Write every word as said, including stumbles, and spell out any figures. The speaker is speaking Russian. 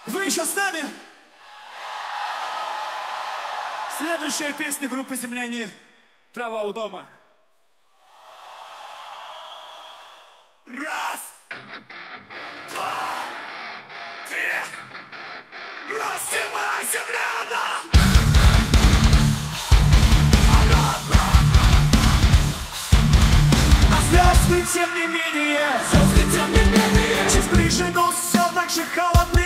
Вы еще с нами? Следующая песня группы «Земляне». «Трава у дома». Раз, два, три. Рассевай земляна! А звезды, тем не менее, звезды, тем не менее, чуть ближе, но все так же холодно.